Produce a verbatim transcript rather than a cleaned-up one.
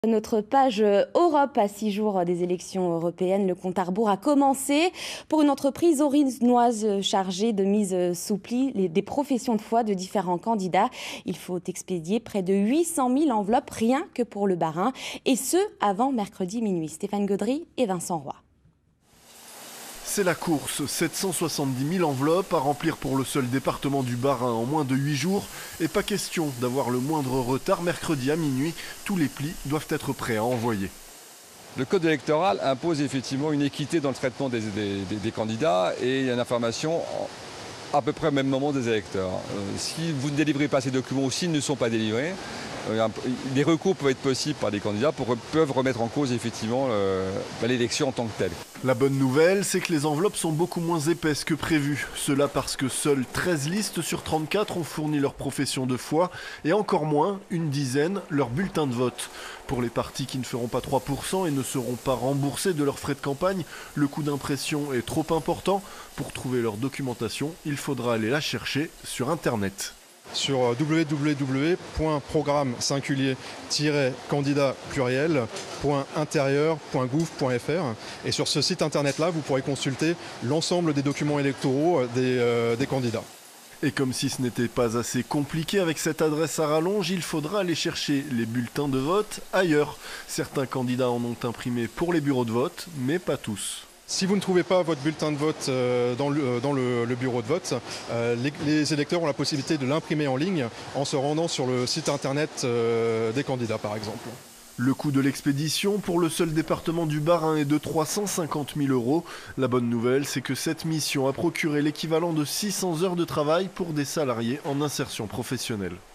Notre page Europe à six jours des élections européennes, le compte à rebours a commencé pour une entreprise orinoise chargée de mise sous pli des professions de foi de différents candidats. Il faut expédier près de huit cent mille enveloppes rien que pour le Bas-Rhin et ce avant mercredi minuit. Stéphane Gaudry et Vincent Roy. C'est la course, sept cent soixante-dix mille enveloppes à remplir pour le seul département du Bas-Rhin en moins de huit jours. Et pas question d'avoir le moindre retard mercredi à minuit. Tous les plis doivent être prêts à envoyer. Le code électoral impose effectivement une équité dans le traitement des, des, des, des candidats et il y a une information à peu près au même moment des électeurs. Euh, si vous ne délivrez pas ces documents ou s'ils ne sont pas délivrés, euh, les recours peuvent être possibles par des candidats pour peuvent remettre en cause effectivement l'élection en tant que telle. La bonne nouvelle, c'est que les enveloppes sont beaucoup moins épaisses que prévu. Cela parce que seules treize listes sur trente-quatre ont fourni leur profession de foi et encore moins, une dizaine, leur bulletin de vote. Pour les partis qui ne feront pas trois pour cent et ne seront pas remboursés de leurs frais de campagne, le coût d'impression est trop important. Pour trouver leur documentation, il faudra aller la chercher sur Internet. Sur w w w point programme singulier tiret candidat pluriel point intérieur point gouv point f r et sur ce site internet là vous pourrez consulter l'ensemble des documents électoraux des, euh, des candidats. Et comme si ce n'était pas assez compliqué avec cette adresse à rallonge, il faudra aller chercher les bulletins de vote ailleurs. Certains candidats en ont imprimé pour les bureaux de vote, mais pas tous. Si vous ne trouvez pas votre bulletin de vote dans le, dans le, le bureau de vote, les, les électeurs ont la possibilité de l'imprimer en ligne en se rendant sur le site internet des candidats par exemple. Le coût de l'expédition pour le seul département du Bas-Rhin est de trois cent cinquante mille euros. La bonne nouvelle, c'est que cette mission a procuré l'équivalent de six cents heures de travail pour des salariés en insertion professionnelle.